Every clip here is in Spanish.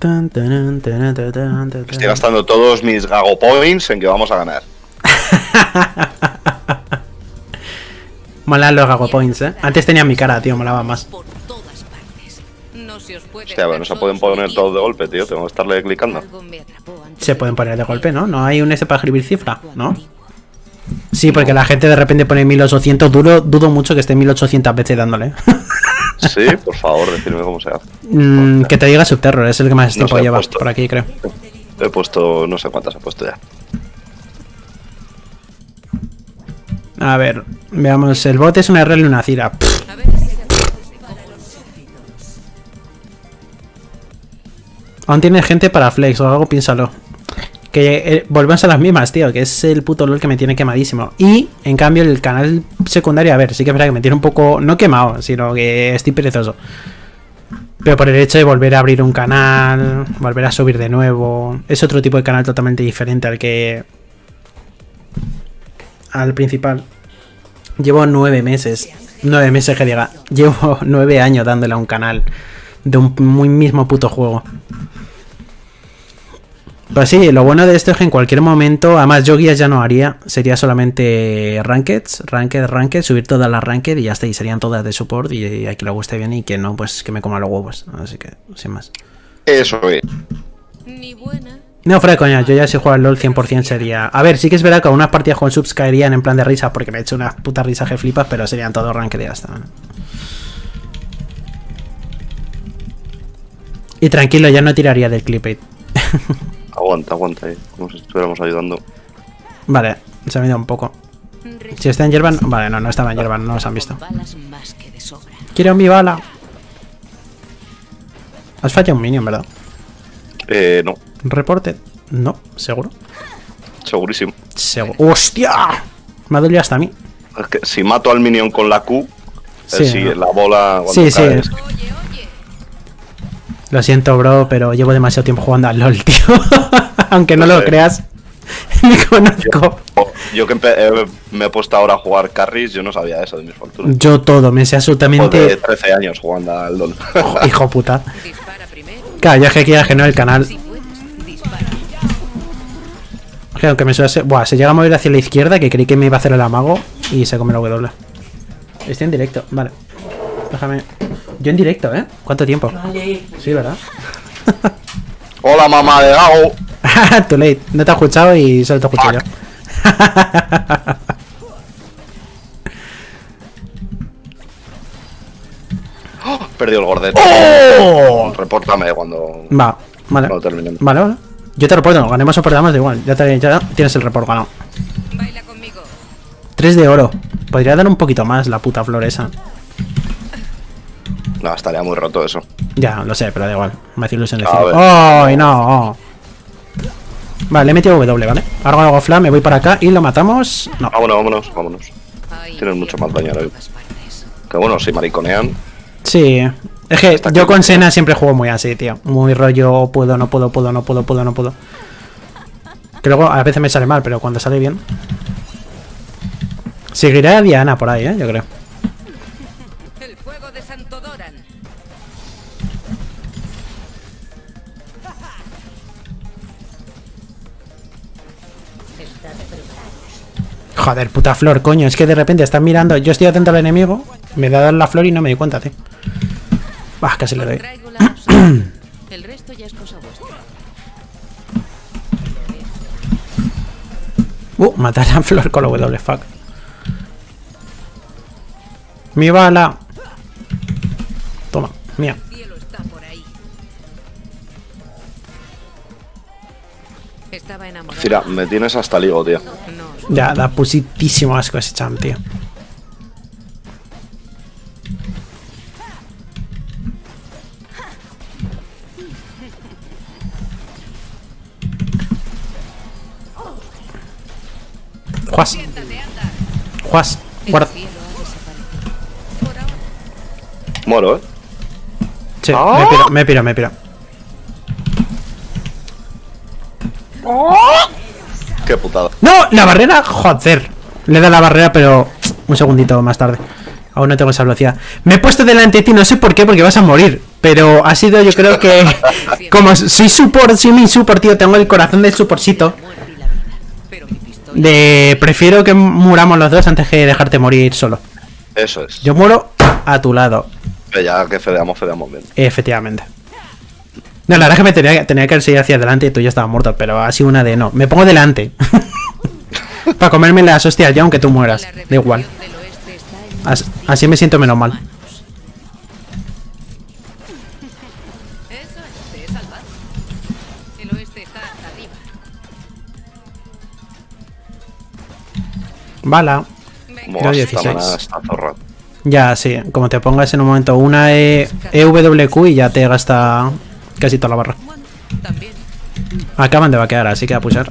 Estoy gastando todos mis Gago Points en que vamos a ganar. Molan los Gago Points, Antes tenían mi cara, tío, molaba más. Hostia, pero no se pueden poner todos de golpe, tío. Tengo que estarle clicando. Se pueden poner de golpe, ¿no? No hay un S para escribir cifra, ¿no? Sí, porque la gente de repente pone 1800. Dudo mucho que esté 1800 veces dándole. Sí, por favor, decirme cómo se hace. Que te diga Subterror, es el que más tiempo lleva puesto. por aquí, creo. He puesto, no sé cuántas he puesto ya. A ver, veamos. El bot es una RL y una Cira. Aún tienes gente para flex o algo, piénsalo. Que volvemos a las mismas, tío. Que es el puto LOL que me tiene quemadísimo. Y, en cambio, el canal secundario, a ver, sí que es verdad que me tiene un poco, no quemado, sino que estoy perezoso. Pero por el hecho de volver a abrir un canal, volver a subir de nuevo. Es otro tipo de canal totalmente diferente al principal. Llevo 9 meses. 9 meses que diga. Llevo 9 años dándole a un canal de un muy mismo puto juego. Pues sí, lo bueno de esto es que en cualquier momento, además yo guías ya no haría, sería solamente ranked, subir todas las ranked y ya está, y serían todas de support y a quien le guste bien y que no, pues que me coma los huevos, así que, sin más. Eso es. No, fuera de coña, yo ya si juego al LOL 100% sería... A ver, sí que es verdad que algunas partidas con subs caerían en plan de risa porque me he hecho unas putas risas que flipas, pero serían todos ranked y ya está. Y tranquilo, ya no tiraría del clipbait. Aguanta, como si estuviéramos ayudando. Vale, se me ha ido un poco. Si está en hierba... Vale, no estaba en hierba, no los han visto. Quiero mi bala. Has fallado un minion, ¿verdad? No. Reporte. No, ¿seguro? Segurísimo. ¡Hostia! Me ha dolido hasta a mí. Es que si mato al minion con la Q, sí, sigue la bola... Sí. Lo siento, bro, pero llevo demasiado tiempo jugando al LOL, tío. Aunque no lo creas. Me conozco. Yo que me he puesto ahora a jugar carries, yo no sabía eso de mis fortunas. Yo todo, me sé absolutamente... De 13 años jugando al LOL. Hijo puta. Claro, yo es que quiera que no el canal. Que aunque me suele... Buah, se llega a mover hacia la izquierda, que creí que me iba a hacer el amago y se come la W. Estoy en directo, vale. Déjame... Yo en directo, ¿Cuánto tiempo? Sí, ¿verdad? Hola, mamá de Gago. Too late. No te he escuchado y solo te he escuchado yo. Perdió el gordete. ¡Oh! Repórtame cuando... Vale. Cuando terminemos. Vale. Yo te reporto, ganemos o perdamos, da igual. Ya tienes el report ganado. 3 de oro. Podría dar un poquito más la puta flor esa. No, estaría muy roto eso. Ya, lo sé, pero da igual. Me hace ilusión decir. ¡Ay, no! Vale, le he metido W, ¿vale? Ahora hago flash, me voy para acá y lo matamos. No. Vámonos. Tienen mucho más daño ahora. Que bueno, si mariconean. Sí. Es que yo con Senna siempre juego muy así, tío. Muy rollo, no puedo. Que luego a veces me sale mal, pero cuando sale bien. Seguirá a Diana por ahí, yo creo. El fuego de Santo Doran. Joder, puta flor, coño. Es que de repente están mirando. Yo estoy atento al enemigo. Me da la flor y no me di cuenta, tío. Bah, casi le doy. El resto ya es cosa vuestra. Matar a flor con la W, fuck. Mi bala. Toma, mía. Mira, me tienes hasta el higo, tío. Ya, da pusitísimo asco ese champ, tío. Juas, guarda. Muero, Sí, me piro. Qué putada. ¡No! ¡La barrera! ¡Joder! Le da la barrera, pero... Un segundito más tarde. Aún no tengo esa velocidad. Me he puesto delante de ti, no sé por qué, porque vas a morir. Pero ha sido, yo creo que... Como soy support, soy mi support, tío, tengo el corazón del supportcito. Prefiero que muramos los dos antes que dejarte morir solo. Eso es. Yo muero a tu lado. Ya que fedeamos bien. Efectivamente. No, la verdad es que me tenía que seguir hacia adelante y tú ya estabas muerto, pero ha sido una de no. Me pongo delante. Para comerme las hostias ya aunque tú mueras. Da igual. Así me siento menos mal. Bala. Como 16. Está zorra. Ya, sí. Como te pongas en un momento una EWQ y ya te gasta casi toda la barra. Acaban de vaquear, así que a pushar.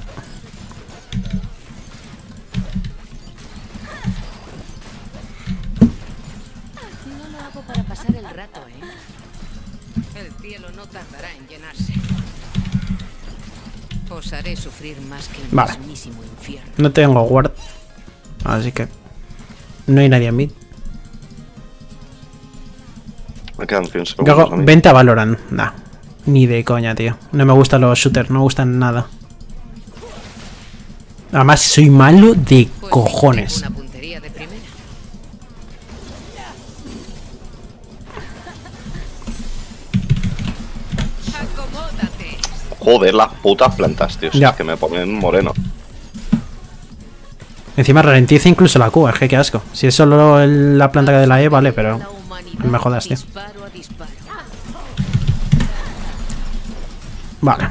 No lo hago para pasar el rato, El cielo no tardará en llenarse. Os haré sufrir más que el mismísimo infierno. No tengo ward. Así que no hay nadie en mid. Me quedan 100 segundos. Luego, vente a Valorant. Nah, ni de coña, tío. No me gustan los shooters, no me gustan nada. Además, soy malo de cojones. Una puntería de primera. Acomódate. Joder, las putas plantas, tío. Ya. Es que me ponen moreno. Encima ralentiza incluso la Q, es que qué asco. Si es solo la planta de la E, vale, pero no me jodas, tío. Vale.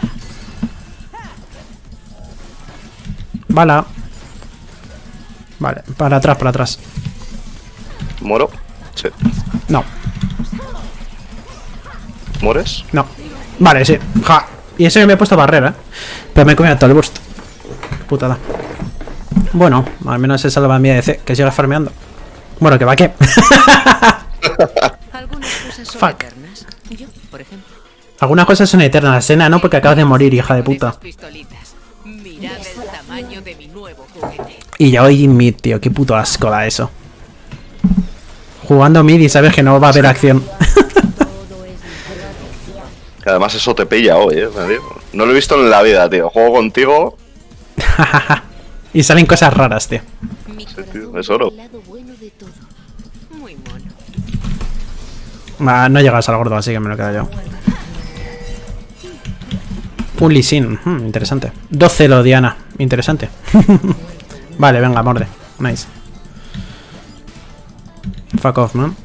Bala. Vale, para atrás, para atrás. ¿Muero? Sí. No, ¿Mueres? no. Vale, sí. Ja. Y eso que me he puesto barrera, pero me he comido todo el burst. Putada. Bueno, al menos se salva mi ADC, que siga farmeando. Bueno, que va que. Algunas cosas son Fuck. eternas. Yo, por ejemplo. Algunas cosas son eternas, Sena, no, porque acabas de morir, hija de puta. Pistolitas. Mirad el tamaño de mi nuevo juguete. Y ya hoy mid, tío, qué puto asco da eso. Jugando mid y sabes que no va a haber acción. Que además eso te pilla hoy, No lo he visto en la vida, tío. Juego contigo. Y salen cosas raras, tío. Mi Sí, tío, corazón es oro. el lado bueno de todo. Muy mono. No llegas al gordo, así que me lo quedo yo. Un Lee Sin, interesante. 2-0, Diana, interesante. Vale, venga, morde. Nice. Fuck off, man.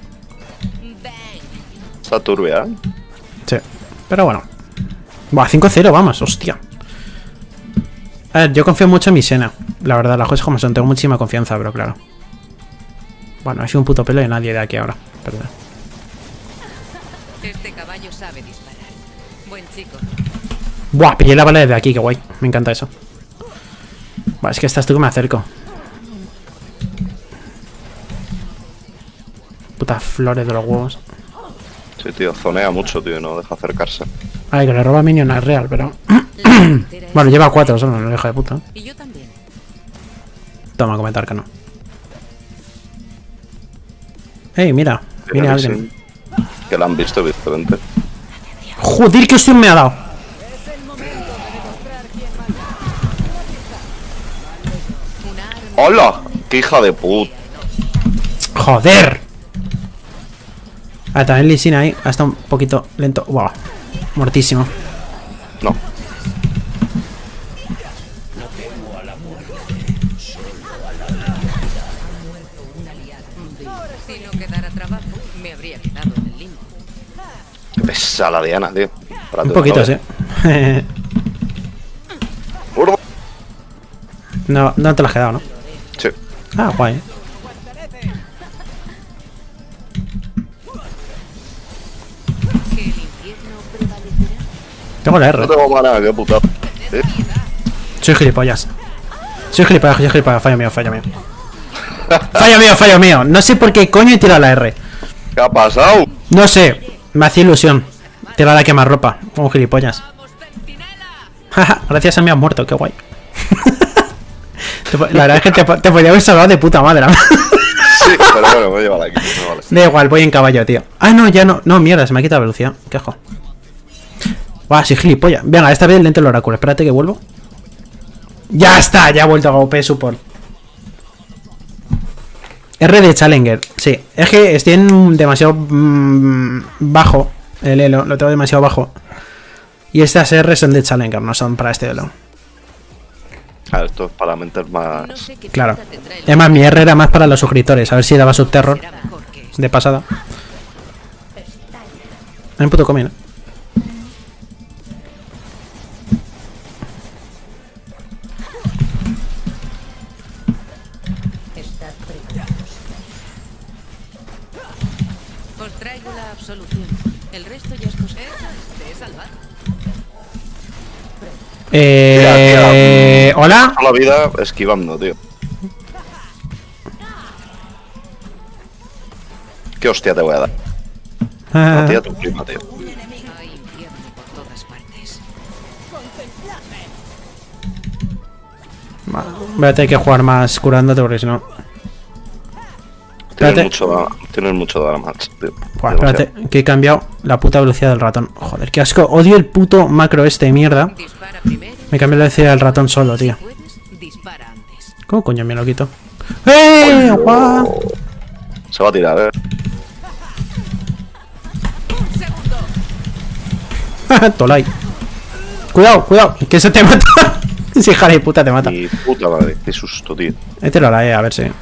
Está turbia, Sí, pero bueno. Buah, 5-0, vamos, hostia. A ver, yo confío mucho en mi Sena. La verdad, las cosas como son, tengo muchísima confianza, pero claro. Bueno, ha sido un puto pelo de nadie de aquí ahora. Perdón. Este caballo sabe disparar. Buen chico. Buah, pillé la bala desde aquí, qué guay. Me encanta eso. Buah, es que estás tú que me acerco. Putas flores de los huevos. Sí, tío, zonea mucho, tío, no deja acercarse. Ay, que le roba minion es real, pero... Bueno, lleva 4 solo, no deja de puta. Y yo también. Toma, comentar que no. Ey, mira, viene Mira, alguien. sí, que la han visto diferente. Joder, que hostia me ha dado. ¡Hola! ¡Qué hija de puta! Joder. Ah, también Lee Sin ahí. Hasta un poquito lento. Wow. Muertísimo. No. Si no quedara trabajo, me habría quedado en el limbo. Qué pesa la Diana, tío. Espérate, Un poquito, no, sí. Gordo. No, no te lo has quedado, ¿no? Sí. Ah, guay. Que el infierno prevalecerá. Tengo la No R. tengo mana, qué puta. ¿Sí? Soy gilipollas. Soy gilipollas, fallo mío, fallo mío. Fallo mío, fallo mío. No sé por qué coño he tirado la R. ¿Qué ha pasado? No sé, me hacía ilusión. Tirar la quemarropa, como gilipollas. Jaja, gracias a mí has muerto, qué guay. La verdad es que te podría haber salvado de puta madre. Sí, pero bueno, voy a llevar aquí. No vale. Da igual, voy en caballo, tío. Ah, no, ya no. No, mierda, se me ha quitado velocidad. Quejo. Buah, sí, gilipollas. Venga, esta vez lento el oráculo. Espérate que vuelvo. Ya está, ya ha vuelto a OP support. R de Challenger. Sí, es que estoy en demasiado bajo. El elo, lo tengo demasiado bajo. Y estas R son de Challenger, no son para este elo. Claro, esto es para meter más. No sé qué Claro. pinta tendrá el Es más, mi R era más para los suscriptores. A ver si daba subterror será mejor que esto. de pasada. En puto comi, ¿no? Os traigo la absolución. El resto ya es cosa. Te he salvado. ¿Hola? Toda la vida esquivando, tío. ¿Qué hostia te voy a dar? A ti y a tu prima, tío. Hay infierno por todas partes. Voy a tener que jugar más curándote porque si no... Espérate. Tienes mucho damage, tío. Buah, espérate, que he cambiado la puta velocidad del ratón. Joder, qué asco. Odio el puto macro este de mierda. Dispara primero. Me cambié la velocidad del ratón solo, tío. Puedes, dispara antes. ¿Cómo coño me lo quito? ¡Eh! ¡Guau! Se va a tirar, Tolai. Cuidado, cuidado, que se te mata. Si hija de puta te mata. Mi puta madre, qué susto, tío. Este lo haré, a ver si.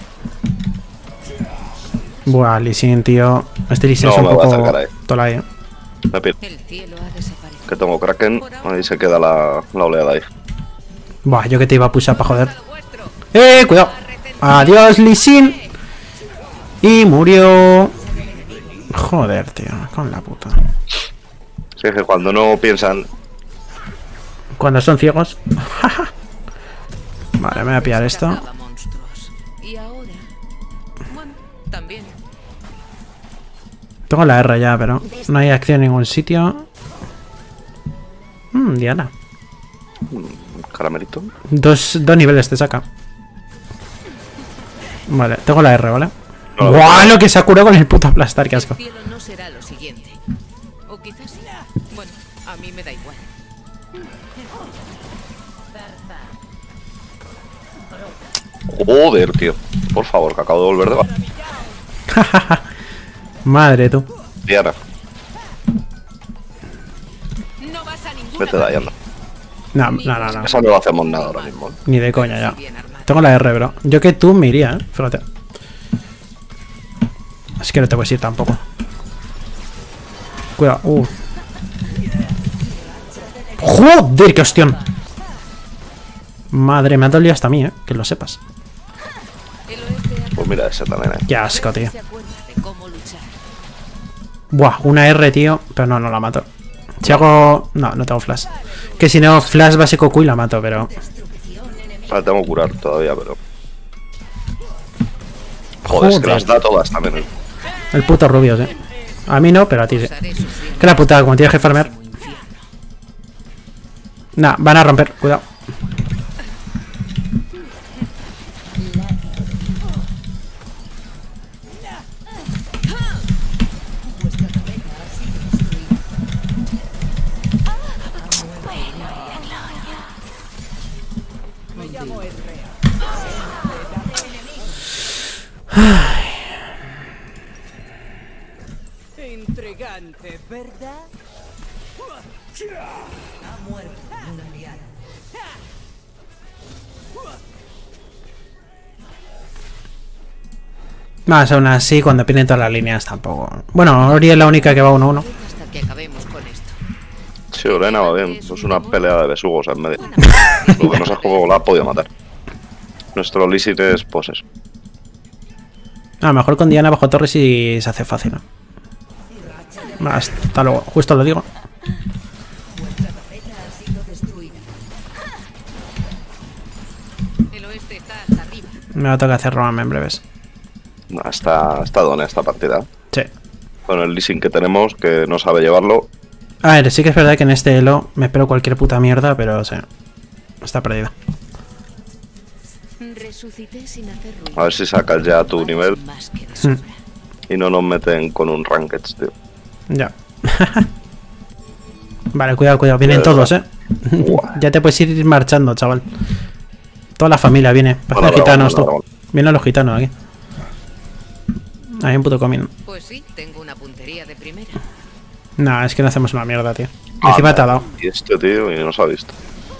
Buah, Lee Sin, tío. Este Lee Sin No, es un me voy a poco acercar ahí. Tolai, Me pido El cielo ha desaparecido. que tengo Kraken. Ahí se queda la oleada ahí. Buah, yo que te iba a pushar para joder. Lo vuestro. Cuidado. Adiós, Lee Sin. Y murió. Joder, tío, con la puta. Si es que cuando no piensan. Cuando son ciegos. Vale, me voy a pillar esto. Cazaba monstruos. Y ahora. Bueno, también. Tengo la R ya, pero no hay acción en ningún sitio. Diana. Caramelito. Dos niveles te saca. Vale, tengo la R, ¿vale? No, ¡Guau! Lo que se ha curado con el puto aplastar, qué asco. El cielo no será lo siguiente. O quizás sí. Bueno, a mí me da igual. Joder, tío. Por favor, que acabo de volver de baja. Madre tú. Diana, No vas a ninguna vete de ahí, anda. No. Esa no hacemos nada ahora mismo. Ni de coña ya. bien armado. Tengo la R, bro. Yo que tú me iría, fíjate. Así que no te puedes ir tampoco. Cuidado, ¡Joder, qué hostión! Madre, me ha dolido hasta a mí, que lo sepas. El oeste ha Pues mira, ese también, Qué asco, tío. se acuerda de cómo luchar. Buah, una R, tío. Pero no la mato. Si hago... No tengo flash. Que si no, flash básico Q y la mato, pero... La tengo que curar todavía, pero. Joder, es que las da todas también. El puto Rubios, A mí no, pero a ti sí. Os haré sufrir Que la putada, como tienes que farmear. como infierno. Nah, van a romper, cuidado. Intrigante, ¿verdad? Más aún así, cuando pierden todas las líneas tampoco. Bueno, Ori es la única que va 1-1. Hasta que acabemos con esto. Sí, Orena va bien. Es una pelea de besugos en medio. Lo que no se ha jugado la ha podido matar. Nuestro Lee es poses. A lo mejor con Diana bajo torres y se hace fácil, ¿no? Hasta luego, justo lo digo. El oeste está hasta arriba. Me va a tocar hacer Roman en breves. No, está dona esta partida. Sí. Con el leasing que tenemos, que no sabe llevarlo. A ver, sí que es verdad que en este elo me espero cualquier puta mierda, pero sí. Está perdido. Resucité sin hacer ruido. A ver si sacas ya tu nivel. Más que de sobra. Y no nos meten con un ranked, tío. Ya. Vale, cuidado, cuidado. Vienen De todos, verdad. Ya te puedes ir marchando, chaval. Toda la familia viene. Parecen Bueno, gitanos, bueno, tú. bueno. Vienen los gitanos aquí. Hay un puto comino. Pues sí, tengo una puntería de primera. No, es que no hacemos una mierda, tío. Encima te ha dado. Y este tío, y no se ha visto.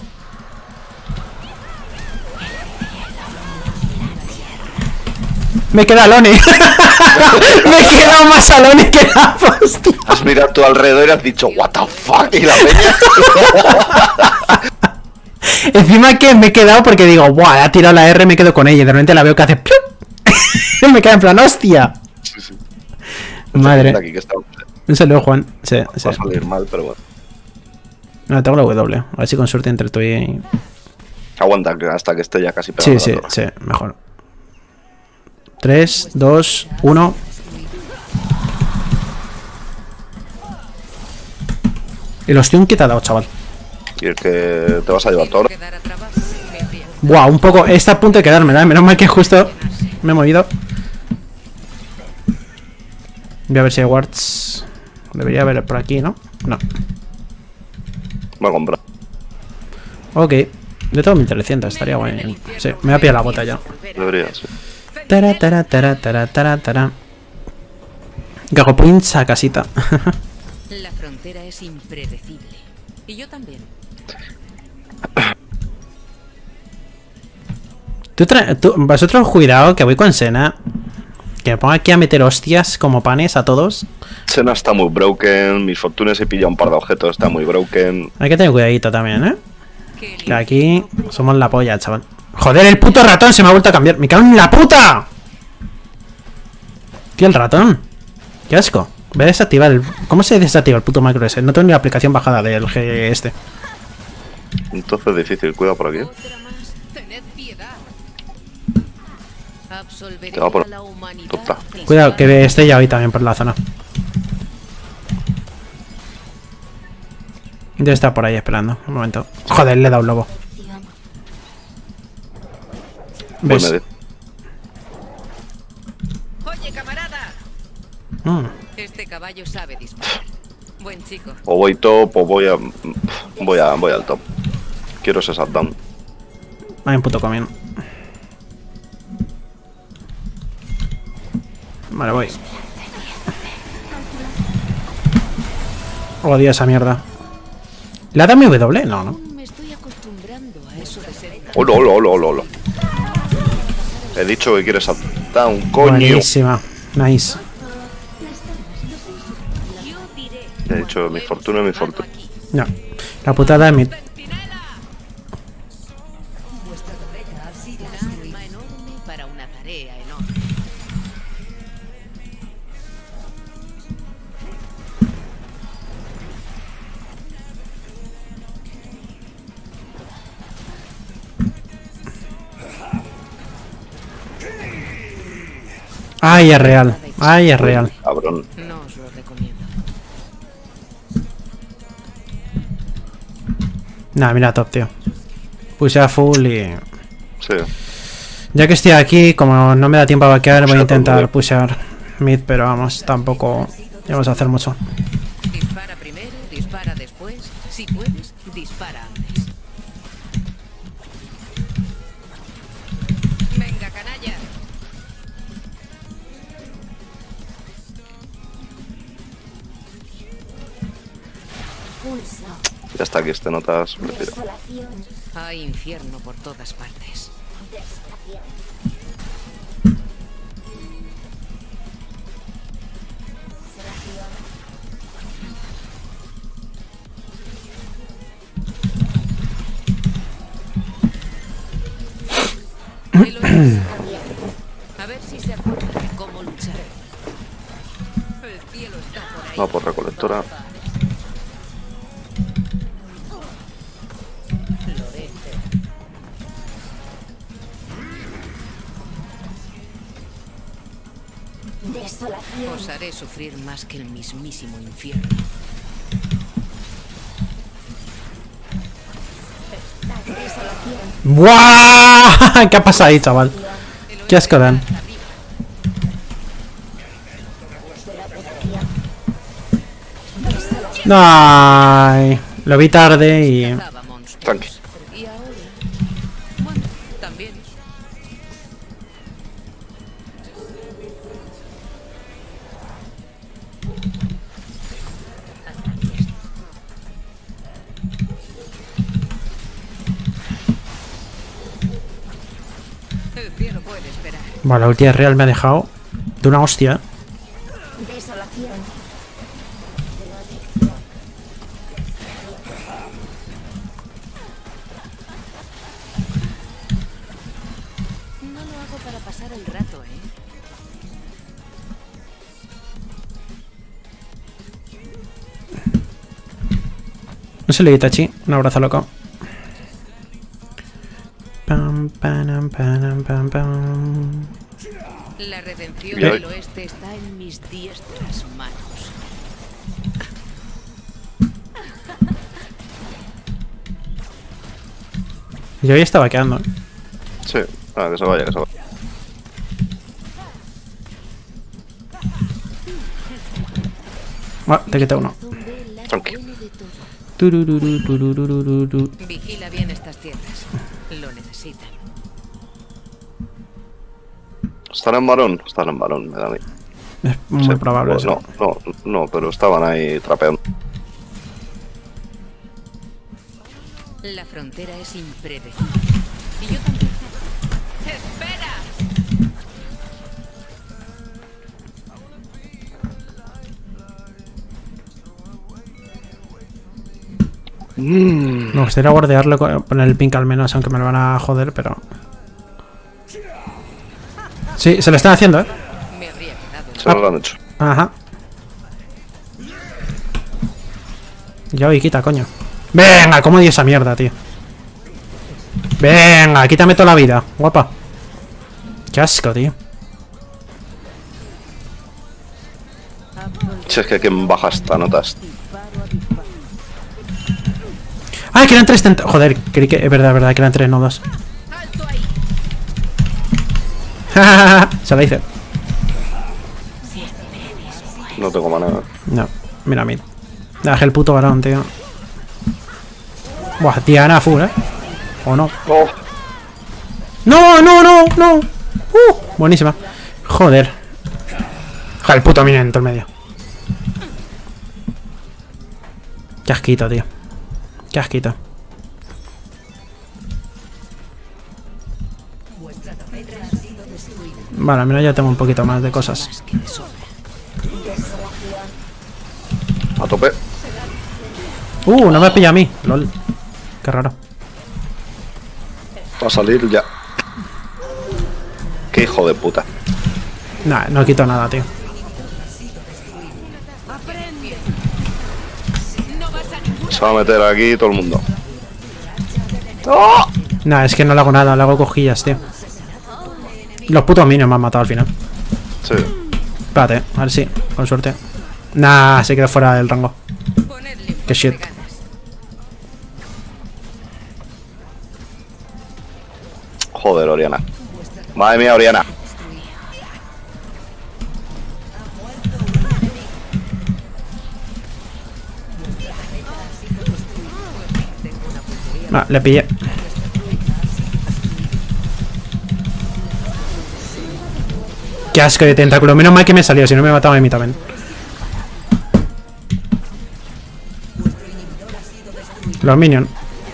Me queda Lone. Me he quedado más a Lone que la hostia. Has mirado a tu alrededor y has dicho, what the fuck, y la peña. Encima que me he quedado porque digo, buah, ha tirado la R, me quedo con ella. Y de repente la veo que hace ¡pium! Y me queda en plan, hostia. Sí, sí. Madre. Aquí que está, Un saludo, Juan. Sí, sí. va a salir mal, pero bueno. No, tengo la W. A ver si con suerte entre tú y... Aguanta hasta que esté ya casi Sí, pegado. sí, sí, mejor. 3, 2, 1. El ostión que te ha dado, chaval. Y el que te vas a llevar todo. Tengo que dar a trabajo. Me embriago. Buah, un poco. Está a punto de quedarme, ¿verdad? Menos mal que justo me he movido. Voy a ver si hay wards. Debería haber por aquí, ¿no? No. Va a comprar. Ok. Yo tengo 1300, estaría guay. Sí, me voy a pillar la bota ya. Debería, sí. Tara, tara, tara, tara, tara, tara. Gago points a casita. La frontera es impredecible. Y yo también. Vosotros cuidado que voy con Sena. Que me pongo aquí a meter hostias como panes a todos. Sena está muy broken. Mis fortunes he pillado un par de objetos. Está muy broken. Hay que tener cuidadito también, ¿eh? Qué Que aquí somos la polla, chaval. Joder, el puto ratón se me ha vuelto a cambiar. ¡Me cago en la puta! Tío, el ratón. Qué asco. Voy a desactivar el... ¿Cómo se desactiva el puto macro ese? No tengo ni la aplicación bajada del G este. Entonces difícil. Cuidado por aquí. Otra más. Tened piedad. Absolveré Te va por- a la humanidad. Puta. Cuidado, que esté ya hoy también por la zona. Debe estar por ahí esperando. Un momento. Joder, le he dado un lobo. Voy ¿Ves? medio. Oye, camarada. Mm. Este caballo sabe disparar. Buen chico. O voy top o voy al top. Quiero ese shutdown. Hay un puto comiendo. Vale, voy. Odio esa mierda. ¿Le ha dado mi W? No, no. Me estoy acostumbrando a eso de ser. Hola, hola, hola, hola, hola. He dicho que quieres shutdown, coño. Buenísima. Nice. He dicho mi fortuna, mi fortuna. No. La putada de mi... Un arma enorme para una tarea enorme. Ay, es real. Ay, es real. Cabrón. No os lo recomiendo. Nah, mira, top, tío. Puse a full y... Sí. Ya que estoy aquí, como no me da tiempo a vaquear, voy a Pushear intentar todo, pushear mid, pero vamos, tampoco vamos a hacer mucho. Dispara primero, dispara después. Si puedes, dispara antes. Venga, canalla. Ya está aquí, este notas. Retiro. Hay infierno por todas partes. Eloís, a ver si se acuerda de cómo luchar. El cielo está por ahí. Va por recolectora. Os haré sufrir más que el mismísimo infierno. ¡Buah! ¿Qué ha pasado ahí, chaval? Qué asco dan. Ay, lo vi tarde y... Cazaba monstruos. Tranqui. Y ahora... Bueno, también. El cielo puede esperar. Bueno, la ulti de Real me ha dejado de una hostia. No lo hago para pasar el rato, ¿eh? No se le Itachi, un abrazo loco. Pam, pam, pam, pam, pam. La redención Yo- del oeste está en mis diestras manos. Yo ya estaba quedando. Sí, que se vaya, que se vaya. Te quita uno. Tranqui. Turururu, turururu. Vigila bien estas tierras. Lo necesitan. ¿Están en varón? Están en varón, me da a mí. Es muy Sí, probable pues eso. no, pero estaban ahí trapeando. La frontera es impredecible. Y yo también. ¡Espera! Me gustaría guardearlo, poner el pink al menos, aunque me lo van a joder, pero... Sí, se lo están haciendo, ¿eh? Me habría quedado. Se nos lo han hecho. Ajá. Ya voy, quita, coño. Venga, cómo di esa mierda, tío. Venga, quítame toda la vida, guapa. Qué asco, tío. Si es que quien baja esta notas. ¡Ay, que eran tres Joder, creí que... Es verdad, que eran tres, no dos. ¡Alto ahí! Se la hice. No tengo manera. No, mira, mira. Dejé el puto varón, tío. Buah, Diana full, ¿eh? ¿O no? ¡Oh! ¡No! Buenísima. Joder. Joder, el puto minion en todo el medio. Qué asquito, tío. Qué asquito. Vale, al menos ya tengo un poquito más de cosas. Más que de sobra. A tope. No me pilla a mí. LOL. Qué raro. Va a salir ya. Qué hijo de puta. Nah, no quito nada, tío. Se va a meter aquí todo el mundo. Nah, es que no le hago nada, le hago cojillas, tío. Los putos minions me han matado al final. Sí. Espérate, a ver si, con suerte. Nah, se quedó fuera del rango. Ponedle un Qué shit. poco de ganas. Joder, Oriana. Madre mía, Oriana. Le pillé. Qué asco de tentáculo. Menos mal que me salió, si no me mataba a mí también. Los minions.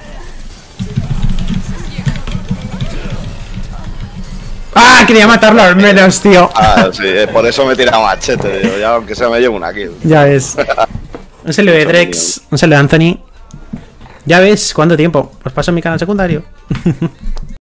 ¡Ah! Quería matarlo al menos, tío. Ah, sí, por eso me tira machete, digo, ya aunque sea me llevo una kill. Ya ves. Un saludo de Drex. Un saludo de Anthony. Ya ves, ¿cuánto tiempo? Pues paso en mi canal secundario.